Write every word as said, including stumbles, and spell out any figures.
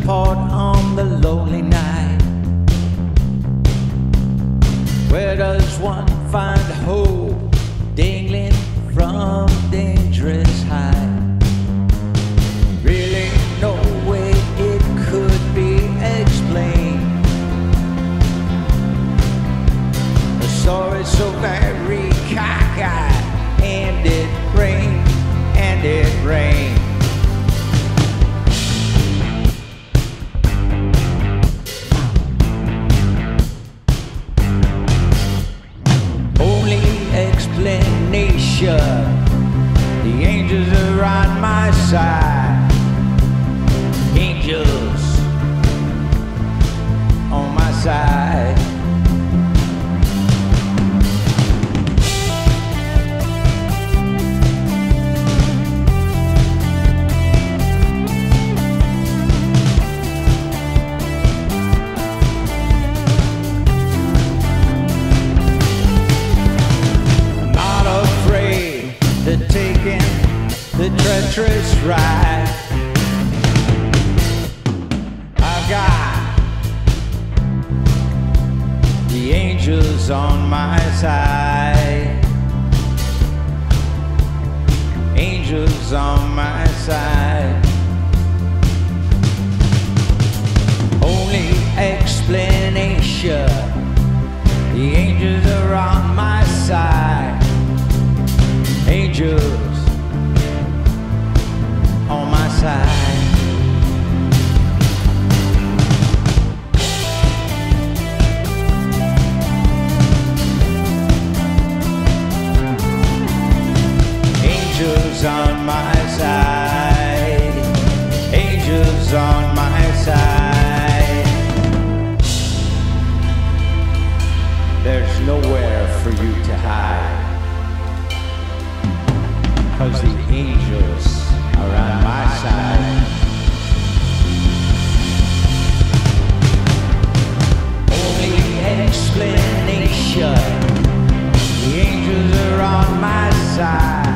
apart on the lonely night. Where does one find hope dangling from dangerous height? Really no way it could be explained. I saw it so very cockeyed, and it rained, and it rained. Only explanation, the angels are on my side. Angels on my side. I'm not afraid of taking the treacherous ride. I've got the angels on my side. Angels on my side. Only explanation, the angels are on my side. Angels on my side. Angels on my side. Angels on my side. There's nowhere for you to hide, 'cause the angels are on my side. Only explanation, the angels are on my side.